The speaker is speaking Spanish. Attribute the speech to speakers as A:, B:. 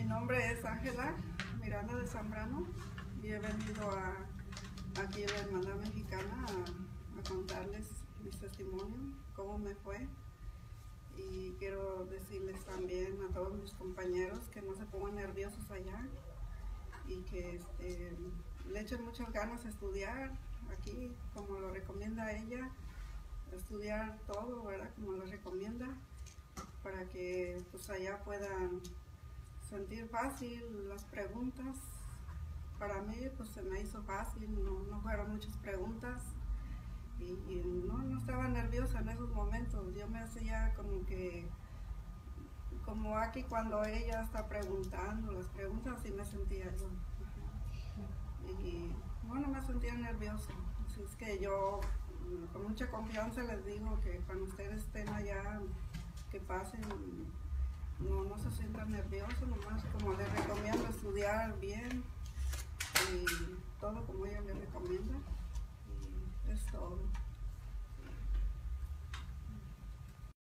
A: nombre es Ángela Miranda de Zambrano y he venido aquí a la Hermandad Mexicana a contarles mi testimonio, cómo me fue. Y quiero decirles también a todos mis compañeros que no se pongan nerviosos allá y que le echen muchas ganas a estudiar aquí, como lo recomienda ella, estudiar todo, ¿verdad? Como lo recomienda, para que pues allá puedan sentir fácil las preguntas. Para mí pues se me hizo fácil, no fueron muchas preguntas y no estaba nerviosa en esos momentos. Yo me hacía como aquí cuando ella está preguntando las preguntas, así me sentía yo. Y no me sentía nerviosa. Así es que yo con mucha confianza les digo que cuando ustedes estén allá, que pasen, no se sientan nerviosos, nomás como les recomiendo estudiar bien